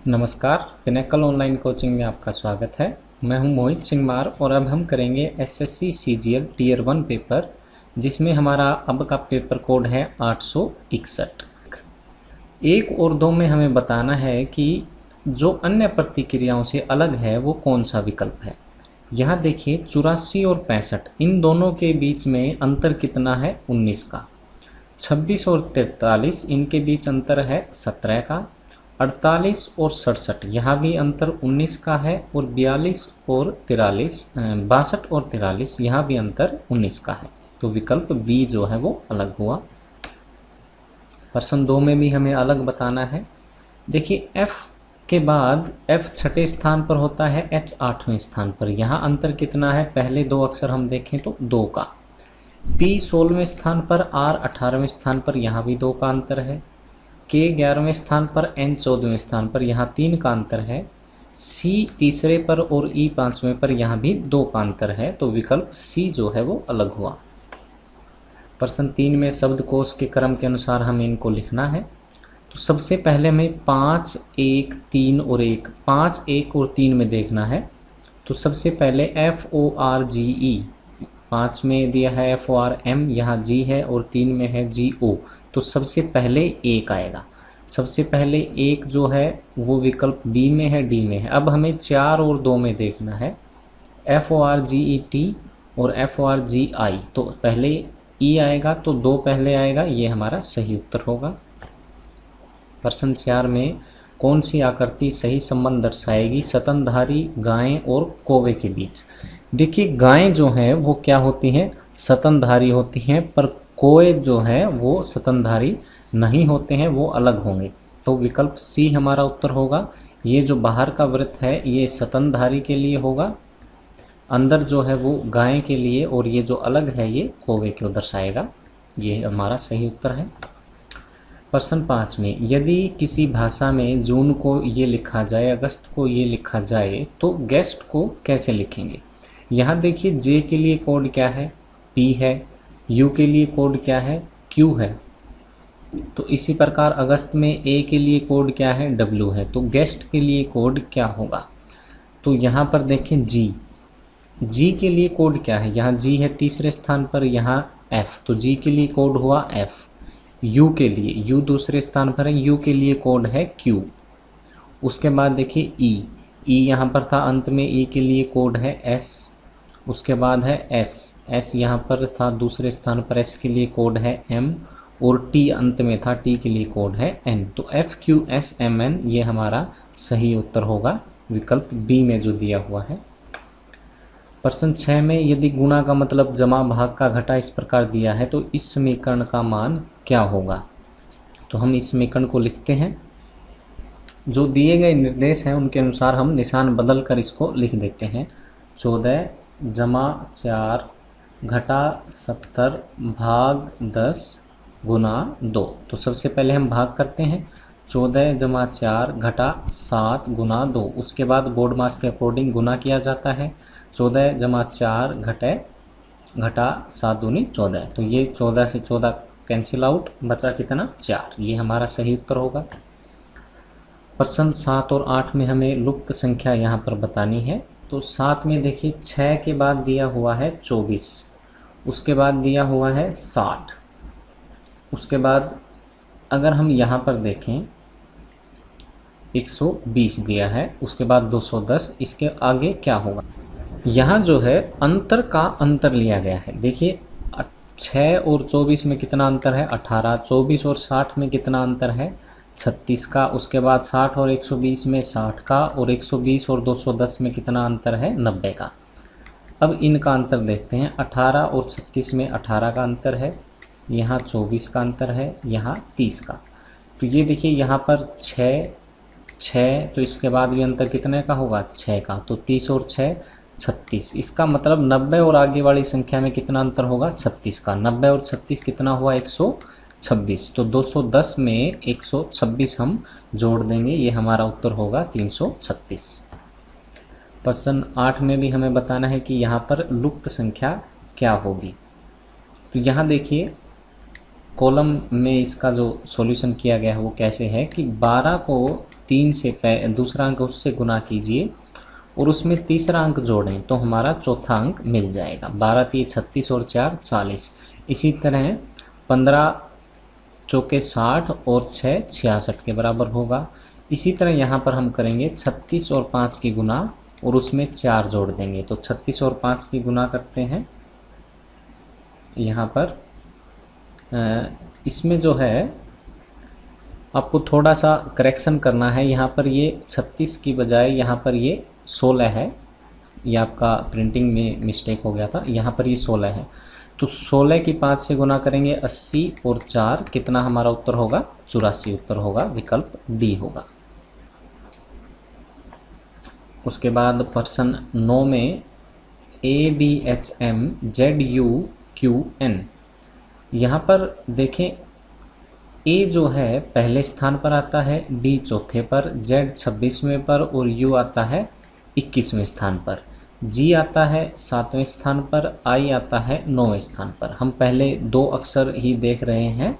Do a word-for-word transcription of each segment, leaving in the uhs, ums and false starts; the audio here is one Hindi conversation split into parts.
नमस्कार, पिनेकल ऑनलाइन कोचिंग में आपका स्वागत है। मैं हूं मोहित सिंह मार और अब हम करेंगे SSC CGL tier one paper, जिसमें हमारा अब का पेपर कोड है आठ सौ इकसठ। एक और दो में हमें बताना है कि जो अन्य प्रतिक्रियाओं से अलग है वो कौन सा विकल्प है। यहाँ देखिए चौरासी और पैंसठ, इन दोनों के बीच में अंतर कितना है? उन्नीस का। छब्बीस और तैंतालीस, इनके बीच अंतर है सत्रह का। अड़तालीस और सड़सठ, यहाँ भी अंतर उन्नीस का है। और बयालीस और तिरालीस, बासठ और तिरालीस, यहाँ भी अंतर उन्नीस का है। तो विकल्प बी जो है वो अलग हुआ। प्रश्न दो में भी हमें अलग बताना है। देखिए एफ के बाद एफ छठे स्थान पर होता है, एच आठवें स्थान पर। यहाँ अंतर कितना है? पहले दो अक्षर हम देखें तो दो का। पी सोलहवें स्थान पर, आर अठारहवें स्थान पर, यहाँ भी दो का अंतर है। के ग्यारहवें स्थान पर, एन चौदहवें स्थान पर, यहाँ तीन का अंतर है। सी तीसरे पर और ई पाँचवें पर, यहाँ भी दो का अंतर है। तो विकल्प सी जो है वो अलग हुआ। प्रश्न तीन में शब्दकोश के क्रम के अनुसार हमें इनको लिखना है। तो सबसे पहले हमें पाँच, एक, तीन और एक, पाँच, एक और तीन में देखना है। तो सबसे पहले एफ ओ आर जी ई, पाँच में दिया है एफ ओ आर एम, यहाँ जी है, और तीन में है जी ओ। तो सबसे पहले एक आएगा। सबसे पहले एक जो है वो विकल्प बी में है, डी में है। अब हमें चार और दो में देखना है, F O R G E T और F O R G I. तो पहले ई आएगा तो दो पहले आएगा, ये हमारा सही उत्तर होगा। प्रश्न चार में कौन सी आकृति सही संबंध दर्शाएगी स्तनधारी गाय और कौवे के बीच? देखिए गायें जो हैं वो क्या होती हैं? स्तनधारी होती हैं, पर कौवे जो है वो स्तनधारी नहीं होते हैं, वो अलग होंगे। तो विकल्प सी हमारा उत्तर होगा। ये जो बाहर का वृत्त है ये स्तनधारी के लिए होगा, अंदर जो है वो गाय के लिए, और ये जो अलग है ये कौवे को दर्शाएगा। ये हमारा सही उत्तर है। प्रश्न पाँच में यदि किसी भाषा में जून को ये लिखा जाए, अगस्त को ये लिखा जाए, तो गेस्ट को कैसे लिखेंगे? यहाँ देखिए जे के लिए कोड क्या है? पी है। यू के लिए कोड क्या है? क्यू है। तो इसी प्रकार अगस्त में ए के लिए कोड क्या है? डब्ल्यू है। तो गेस्ट के लिए कोड क्या होगा? तो यहाँ पर देखें जी, जी के लिए कोड क्या है? यहाँ जी है तीसरे स्थान पर, यहाँ एफ, तो जी के लिए कोड हुआ एफ। यू के लिए, यू दूसरे स्थान पर है, यू के लिए कोड है क्यू। उसके बाद देखिए ई, ई यहाँ पर था अंत में, ई के लिए कोड है एस। उसके बाद है एस, एस यहाँ पर था दूसरे स्थान पर, एस के लिए कोड है एम। और टी अंत में था, टी के लिए कोड है एन। तो F Q S M N ये हमारा सही उत्तर होगा, विकल्प बी में जो दिया हुआ है। प्रश्न छः में यदि गुणा का मतलब जमा भाग का घटा इस प्रकार दिया है तो इस समीकरण का मान क्या होगा? तो हम इस समीकरण को लिखते हैं। जो दिए गए निर्देश हैं उनके अनुसार हम निशान बदल कर इसको लिख देते हैं। चौदह जमा चार घटा सत्तर भाग दस गुना दो। तो सबसे पहले हम भाग करते हैं। चौदह जमा चार घटा सात गुना दो। उसके बाद बोर्ड मास के अकॉर्डिंग गुना किया जाता है। चौदह जमा चार घटे घटा सात दूनी चौदह। तो ये चौदह से चौदह कैंसिल आउट, बचा कितना? चार। ये हमारा सही उत्तर होगा। प्रश्न सात और आठ में हमें लुप्त संख्या यहाँ पर बतानी है। तो सात में देखिए छः के बाद दिया हुआ है चौबीस, उसके बाद दिया हुआ है साठ, उसके बाद अगर हम यहाँ पर देखें एक सौ बीस दिया है, उसके बाद दो सौ दस, इसके आगे क्या होगा? यहाँ जो है अंतर का अंतर लिया गया है। देखिए छः और चौबीस में कितना अंतर है? अठारह। चौबीस और साठ में कितना अंतर है? छत्तीस का। उसके बाद साठ और एक सौ बीस में साठ का, और एक सौ बीस और दो सौ दस में कितना अंतर है? नब्बे का। अब इनका अंतर देखते हैं। अठारह और छत्तीस में अठारह का अंतर है, यहाँ चौबीस का अंतर है, यहाँ तीस का। तो ये देखिए यहाँ पर छः छः, तो इसके बाद भी अंतर कितने का होगा? छः का। तो तीस और छः छत्तीस। इसका मतलब नब्बे और आगे वाली संख्या में कितना अंतर होगा? छत्तीस का। नब्बे और छत्तीस कितना हुआ? एक सौ छब्बीस। तो दो सौ दस में एक सौ छब्बीस हम जोड़ देंगे, ये हमारा उत्तर होगा तीन सौ छत्तीस। प्रश्न आठ में भी हमें बताना है कि यहाँ पर लुप्त संख्या क्या होगी। तो यहाँ देखिए कॉलम में इसका जो सॉल्यूशन किया गया है वो कैसे है कि बारह को तीन से दूसरा अंक उससे गुना कीजिए और उसमें तीसरा अंक जोड़ें तो हमारा चौथा अंक मिल जाएगा। बारह तीन छत्तीस और चार चालीस। इसी तरह पंद्रह चौके साठ और छः छियासठ के बराबर होगा। इसी तरह यहाँ पर हम करेंगे छत्तीस और पाँच की गुना और उसमें चार जोड़ देंगे तो छत्तीस और पाँच की गुना करते हैं। यहाँ पर इसमें जो है आपको थोड़ा सा करेक्शन करना है। यहाँ पर ये छत्तीस की बजाय यहाँ पर ये सोलह है, ये आपका प्रिंटिंग में मिस्टेक हो गया था। यहाँ पर ये सोलह है तो सोलह की पाँच से गुना करेंगे अस्सी और चार कितना हमारा उत्तर होगा चौरासी उत्तर होगा, विकल्प डी होगा। उसके बाद प्रश्न नौ में A B H M Z U Q N, यहाँ पर देखें ए जो है पहले स्थान पर आता है, डी चौथे पर, जेड छब्बीसवें पर और यू आता है इक्कीसवें स्थान पर, जी आता है सातवें स्थान पर, आई आता है नौवें स्थान पर। हम पहले दो अक्षर ही देख रहे हैं।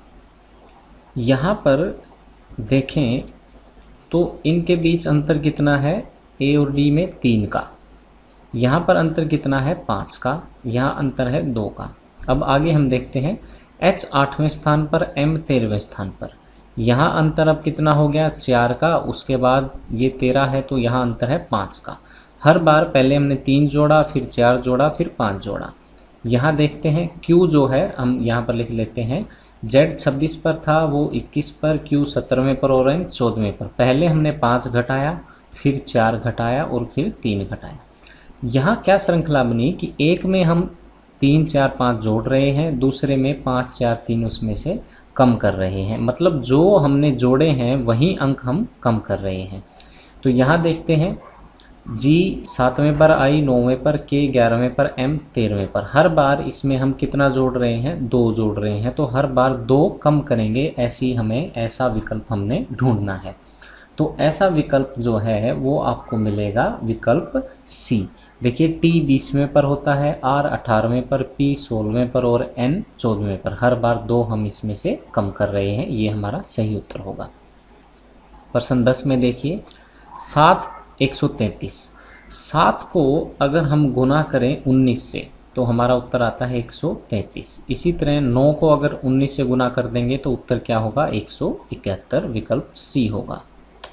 यहाँ पर देखें तो इनके बीच अंतर कितना है, ए और डी में तीन का, यहाँ पर अंतर कितना है पाँच का, यहाँ अंतर है दो का। अब आगे हम देखते हैं एच आठवें स्थान पर, एम तेरहवें स्थान पर, यहाँ अंतर अब कितना हो गया चार का, उसके बाद ये तेरह है तो यहाँ अंतर है पाँच का। हर बार पहले हमने तीन जोड़ा, फिर चार जोड़ा, फिर पाँच जोड़ा। यहाँ देखते हैं क्यू जो है हम यहाँ पर लिख लेते हैं, जेड छब्बीस पर था वो इक्कीस पर, क्यू सत्रहवें पर और एन चौदहवें पर। पहले हमने पाँच घटाया, फिर चार घटाया और फिर तीन घटाया। यहाँ क्या श्रृंखला बनी कि एक में हम तीन चार पाँच जोड़ रहे हैं, दूसरे में पाँच चार तीन उसमें से कम कर रहे हैं, मतलब जो हमने जोड़े हैं वही अंक हम कम कर रहे हैं। तो यहाँ देखते हैं जी सातवें पर, आई नौवें पर, के ग्यारहवें पर, एम तेरहवें पर। हर बार इसमें हम कितना जोड़ रहे हैं दो जोड़ रहे हैं, तो हर बार दो कम करेंगे, ऐसी हमें ऐसा विकल्प हमने ढूंढना है। तो ऐसा विकल्प जो है वो आपको मिलेगा विकल्प सी। देखिए टी बीसवें पर होता है, आर अठारहवें पर, पी सोलहवें पर और एन चौदहवें पर। हर बार दो हम इसमें से कम कर रहे हैं, ये हमारा सही उत्तर होगा। प्रश्न दस में देखिए सात एक सौ तैंतीस, सात को अगर हम गुना करें उन्नीस से तो हमारा उत्तर आता है एक सौ तैंतीस। इसी तरह नौ को अगर उन्नीस से गुना कर देंगे तो उत्तर क्या होगा एक सौ इकहत्तर, विकल्प सी होगा।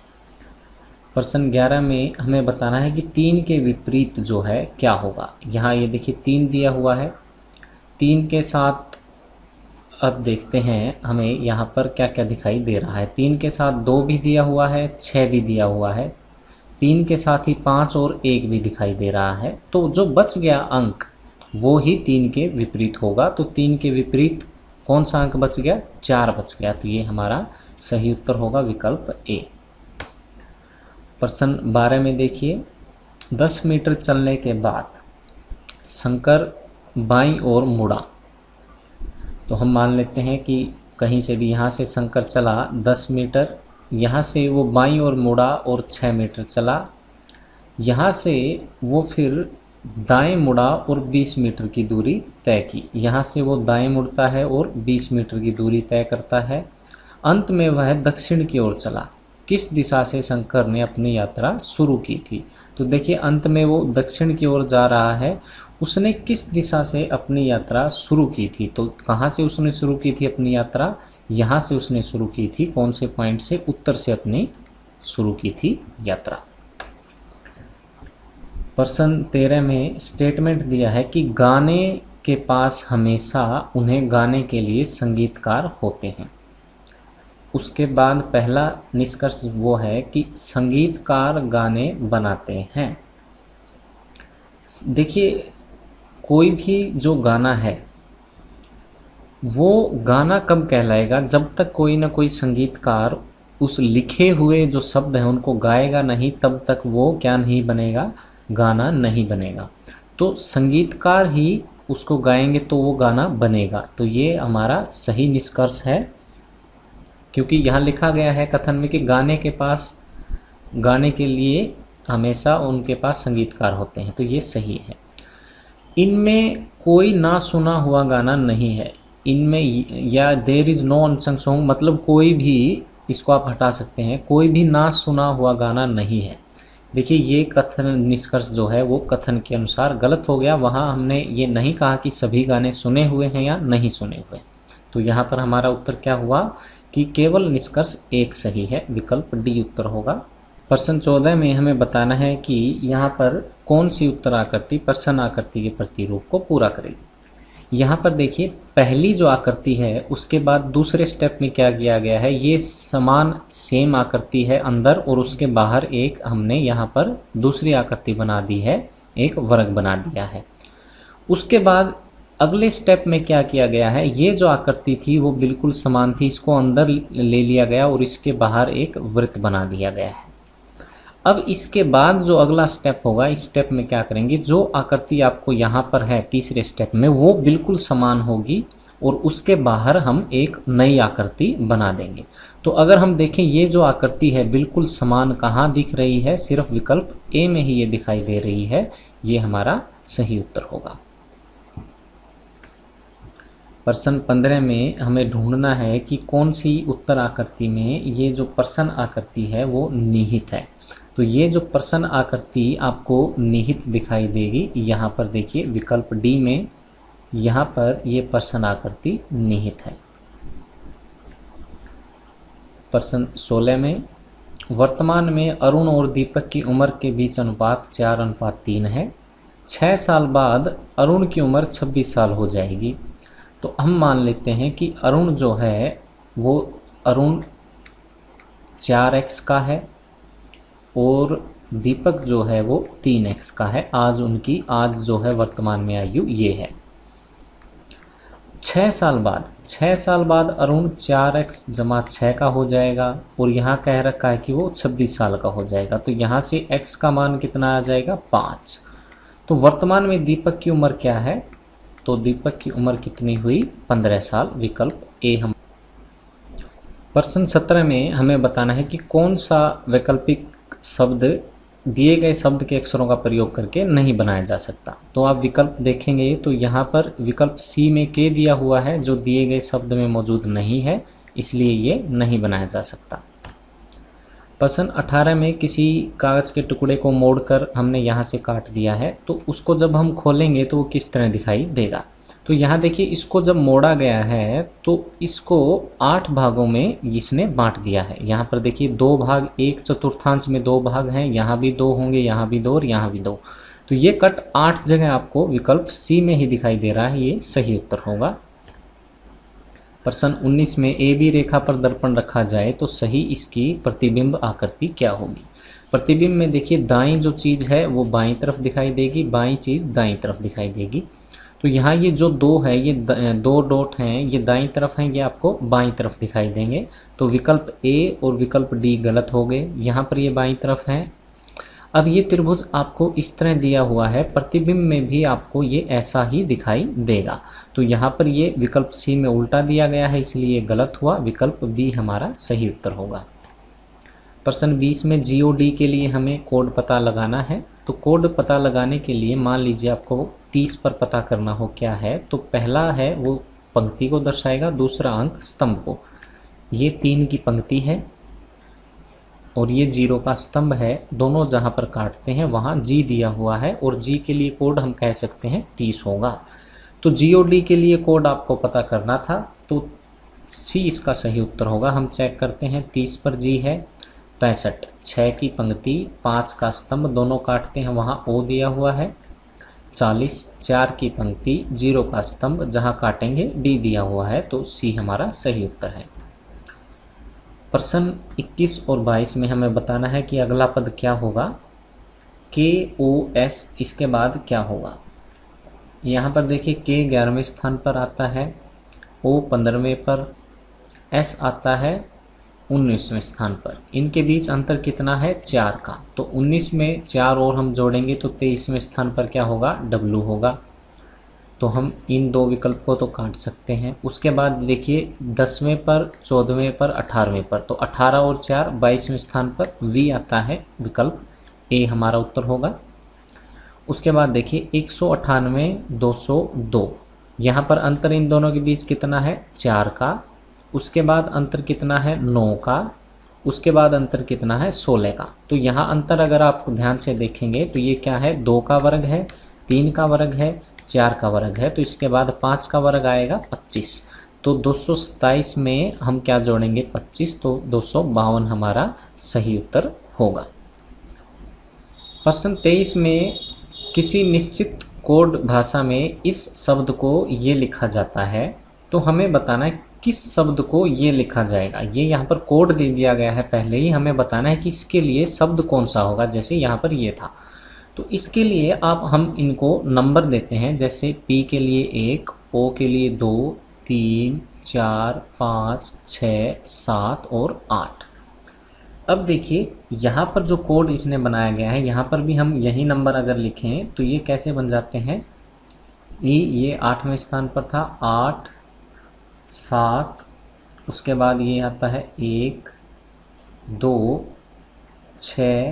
प्रश्न ग्यारह में हमें बताना है कि तीन के विपरीत जो है क्या होगा। यहाँ ये देखिए तीन दिया हुआ है, तीन के साथ अब देखते हैं हमें यहाँ पर क्या क्या दिखाई दे रहा है। तीन के साथ दो भी दिया हुआ है, छः भी दिया हुआ है, तीन के साथ ही पाँच और एक भी दिखाई दे रहा है। तो जो बच गया अंक वो ही तीन के विपरीत होगा। तो तीन के विपरीत कौन सा अंक बच गया, चार बच गया, तो ये हमारा सही उत्तर होगा विकल्प ए। प्रश्न बारह में देखिए दस मीटर चलने के बाद शंकर बाईं ओर मुड़ा। तो हम मान लेते हैं कि कहीं से भी यहाँ से शंकर चला दस मीटर, यहाँ से वो बाईं ओर मुड़ा और छः मीटर चला, यहाँ से वो फिर दाएं मुड़ा और बीस मीटर की दूरी तय की। यहाँ से वो दाएं मुड़ता है और बीस मीटर की दूरी तय करता है। अंत में वह दक्षिण की ओर चला। किस दिशा से शंकर ने अपनी यात्रा शुरू की थी। तो देखिए अंत में वो दक्षिण की ओर जा रहा है, उसने किस दिशा से अपनी यात्रा शुरू की थी। तो कहाँ से उसने शुरू की थी अपनी यात्रा, यहाँ से उसने शुरू की थी। कौन से पॉइंट से, उत्तर से अपनी शुरू की थी यात्रा। प्रश्न तेरह में स्टेटमेंट दिया है कि गाने के पास हमेशा उन्हें गाने के लिए संगीतकार होते हैं। उसके बाद पहला निष्कर्ष वो है कि संगीतकार गाने बनाते हैं। देखिए कोई भी जो गाना है वो गाना कब कहलाएगा, जब तक कोई ना कोई संगीतकार उस लिखे हुए जो शब्द हैं उनको गाएगा नहीं, तब तक वो क्या नहीं बनेगा, गाना नहीं बनेगा। तो संगीतकार ही उसको गाएंगे तो वो गाना बनेगा। तो ये हमारा सही निष्कर्ष है, क्योंकि यहाँ लिखा गया है कथन में कि गाने के पास, गाने के लिए हमेशा उनके पास संगीतकार होते हैं। तो ये सही है। इनमें कोई ना सुना हुआ गाना नहीं है इनमें, या there is no unsung song, मतलब कोई भी इसको आप हटा सकते हैं। कोई भी ना सुना हुआ गाना नहीं है। देखिए ये कथन निष्कर्ष जो है वो कथन के अनुसार गलत हो गया। वहाँ हमने ये नहीं कहा कि सभी गाने सुने हुए हैं या नहीं सुने हुए। तो यहाँ पर हमारा उत्तर क्या हुआ कि केवल निष्कर्ष एक सही है, विकल्प डी उत्तर होगा। प्रश्न चौदह में हमें बताना है कि यहाँ पर कौन सी उत्तर आकृति प्रश्न आकृति के प्रतिरूप को पूरा करेगी। यहाँ पर देखिए पहली जो आकृति है उसके बाद दूसरे स्टेप में क्या किया गया है, ये समान सेम आकृति है अंदर और उसके बाहर एक हमने यहाँ पर दूसरी आकृति बना दी है, एक वर्ग बना दिया है। उसके बाद अगले स्टेप में क्या किया गया है, ये जो आकृति थी वो बिल्कुल समान थी, इसको अंदर ले लिया गया और इसके बाहर एक वृत्त बना दिया गया है। अब इसके बाद जो अगला स्टेप होगा, इस स्टेप में क्या करेंगे, जो आकृति आपको यहाँ पर है तीसरे स्टेप में वो बिल्कुल समान होगी और उसके बाहर हम एक नई आकृति बना देंगे। तो अगर हम देखें ये जो आकृति है बिल्कुल समान कहाँ दिख रही है, सिर्फ विकल्प ए में ही ये दिखाई दे रही है, ये हमारा सही उत्तर होगा। प्रश्न पंद्रह में हमें ढूंढना है कि कौन सी उत्तर आकृति में ये जो प्रश्न आकृति है वो निहित है। तो ये जो प्रश्न आकृति आपको निहित दिखाई देगी, यहाँ पर देखिए विकल्प डी में यहाँ पर ये प्रश्न आकृति निहित है। प्रश्न सोलह में वर्तमान में अरुण और दीपक की उम्र के बीच अनुपात चार अनुपात तीन है। छः साल बाद अरुण की उम्र छब्बीस साल हो जाएगी। तो हम मान लेते हैं कि अरुण जो है वो अरुण चार एक्स का है और दीपक जो है वो तीन एक्स का है। आज उनकी आज जो है वर्तमान में आयु ये है। छः साल बाद छः साल बाद अरुण चार एक्स जमा छः का हो जाएगा और यहाँ कह रखा है कि वो छब्बीस साल का हो जाएगा। तो यहाँ से एक्स का मान कितना आ जाएगा, पाँच। तो वर्तमान में दीपक की उम्र क्या है, तो दीपक की उम्र कितनी हुई, पंद्रह साल, विकल्प ए हम। प्रश्न सत्रह में हमें बताना है कि कौन सा वैकल्पिक शब्द दिए गए शब्द के अक्षरों का प्रयोग करके नहीं बनाया जा सकता। तो आप विकल्प देखेंगे तो यहाँ पर विकल्प सी में के दिया हुआ है जो दिए गए शब्द में मौजूद नहीं है, इसलिए ये नहीं बनाया जा सकता। प्रश्न अठारह में किसी कागज़ के टुकड़े को मोड़कर हमने यहाँ से काट दिया है, तो उसको जब हम खोलेंगे तो वो किस तरह दिखाई देगा। तो यहाँ देखिए इसको जब मोड़ा गया है तो इसको आठ भागों में इसने बांट दिया है। यहाँ पर देखिए दो भाग, एक चतुर्थांश में दो भाग हैं, यहाँ भी दो होंगे, यहाँ भी दो और यहाँ भी दो। तो ये कट आठ जगह आपको विकल्प सी में ही दिखाई दे रहा है, ये सही उत्तर होगा। प्रश्न उन्नीस में ए बी रेखा पर दर्पण रखा जाए तो सही इसकी प्रतिबिंब आकृति क्या होगी। प्रतिबिंब में देखिए दाईं जो चीज़ है वो बाईं तरफ दिखाई देगी, बाईं चीज़ दाईं तरफ दिखाई देगी। तो यहाँ ये जो दो है, ये दो डॉट हैं, ये दाईं तरफ हैं, ये आपको बाईं तरफ दिखाई देंगे। तो विकल्प ए और विकल्प डी गलत हो गए, यहाँ पर ये बाईं तरफ हैं। अब ये त्रिभुज आपको इस तरह दिया हुआ है, प्रतिबिंब में भी आपको ये ऐसा ही दिखाई देगा। तो यहाँ पर ये विकल्प सी में उल्टा दिया गया है, इसलिए गलत हुआ, विकल्प बी हमारा सही उत्तर होगा। प्रश्न बीस में जी ओ डी के लिए हमें कोड पता लगाना है। तो कोड पता लगाने के लिए मान लीजिए आपको तीस पर पता करना हो क्या है, तो पहला है वो पंक्ति को दर्शाएगा, दूसरा अंक स्तंभ को। ये तीन की पंक्ति है और ये जीरो का स्तंभ है, दोनों जहाँ पर काटते हैं वहाँ जी दिया हुआ है और जी के लिए कोड हम कह सकते हैं तीस होगा। तो जी ओ डी के लिए कोड आपको पता करना था, तो सी इसका सही उत्तर होगा। हम चेक करते हैं, तीस पर जी है, पैंसठ छः की पंक्ति, पाँच का स्तंभ, दोनों काटते हैं वहाँ ओ दिया हुआ है, चालीस चार की पंक्ति, जीरो का स्तंभ, जहाँ काटेंगे डी दिया हुआ है, तो सी हमारा सही उत्तर है। प्रश्न इक्कीस और बाईस में हमें बताना है कि अगला पद क्या होगा, के ओ एस इसके बाद क्या होगा। यहाँ पर देखिए के ग्यारहवें स्थान पर आता है, ओ पंद्रहवें पर, एस आता है उन्नीसवें स्थान पर। इनके बीच अंतर कितना है, चार का। तो उन्नीस में चार और हम जोड़ेंगे तो तेईसवें स्थान पर क्या होगा, डब्लू होगा। तो हम इन दो विकल्प को तो काट सकते हैं। उसके बाद देखिए दसवें पर, चौदहवें पर, अठारहवें पर, तो अठारह और चार बाईसवें स्थान पर वी आता है, विकल्प ए हमारा उत्तर होगा। उसके बाद देखिए एक सौ अट्ठानवे दो सौ दो, यहाँ पर अंतर इन दोनों के बीच कितना है, चार का। उसके बाद अंतर कितना है, नौ का। उसके बाद अंतर कितना है सोलह का। तो यहाँ अंतर अगर आप ध्यान से देखेंगे तो ये क्या है, दो का वर्ग है, तीन का वर्ग है, चार का वर्ग है, तो इसके बाद पाँच का वर्ग आएगा पच्चीस। तो दो सौ सत्ताईस में हम क्या जोड़ेंगे पच्चीस, तो दो सौ बावन हमारा सही उत्तर होगा। प्रश्न तेईस में किसी निश्चित कोड भाषा में इस शब्द को ये लिखा जाता है, तो हमें बताना है किस शब्द को ये लिखा जाएगा। ये यहाँ पर कोड दे दिया गया है पहले ही, हमें बताना है कि इसके लिए शब्द कौन सा होगा। जैसे यहाँ पर ये था, तो इसके लिए आप हम इनको नंबर देते हैं, जैसे P के लिए एक, O के लिए दो, तीन, चार, पाँच, छः, सात और आठ। अब देखिए यहाँ पर जो कोड इसने बनाया गया है, यहाँ पर भी हम यही नंबर अगर लिखें तो ये कैसे बन जाते हैं। ई ये आठवें स्थान पर था, आठ, सात, उसके बाद ये आता है एक, दो, छः,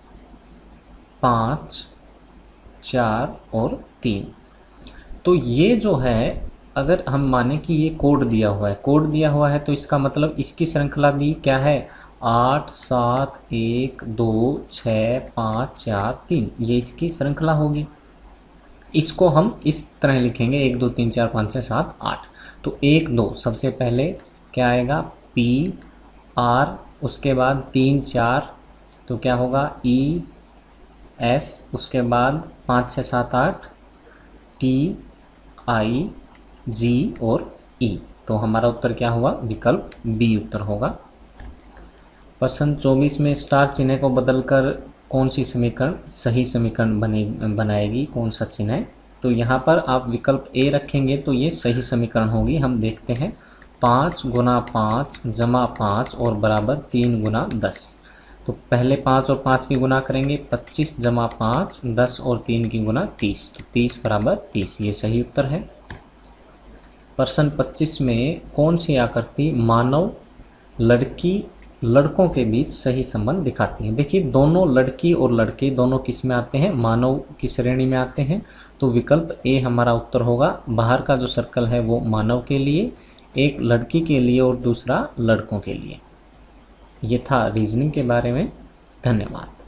पाँच, चार और तीन। तो ये जो है अगर हम माने कि ये कोड दिया हुआ है, कोड दिया हुआ है तो इसका मतलब इसकी श्रृंखला भी क्या है, आठ, सात, एक, दो, छः, पाँच, चार, तीन, ये इसकी श्रृंखला होगी। इसको हम इस तरह लिखेंगे, एक, दो, तीन, चार, पाँच, छः, सात, आठ। तो एक, दो सबसे पहले क्या आएगा पी आर, उसके बाद तीन, चार, तो क्या होगा ई एस, उसके बाद पाँच, छः, सात, आठ टी आई जी और ई। तो हमारा उत्तर क्या हुआ, विकल्प बी उत्तर होगा। प्रश्न चौबीस में स्टार चिन्ह को बदलकर कौन सी समीकरण सही समीकरण बने बनाएगी, कौन सा चिन्ह है। तो यहाँ पर आप विकल्प ए रखेंगे तो ये सही समीकरण होगी। हम देखते हैं, पाँच गुना पाँच जमा पाँच और बराबर तीन गुना दस। तो पहले पाँच और पाँच की गुना करेंगे, पच्चीस जमा पाँच, दस और तीन की गुना तीस, तो तीस बराबर तीस, ये सही उत्तर है। प्रश्न पच्चीस में कौन सी आकृति मानव लड़की लड़कों के बीच सही संबंध दिखाती है। देखिए दोनों लड़की और लड़के दोनों किस में आते हैं, मानव की श्रेणी में आते हैं। तो विकल्प ए हमारा उत्तर होगा। बाहर का जो सर्कल है वो मानव के लिए, एक लड़की के लिए और दूसरा लड़कों के लिए। ये था रीजनिंग के बारे में। धन्यवाद।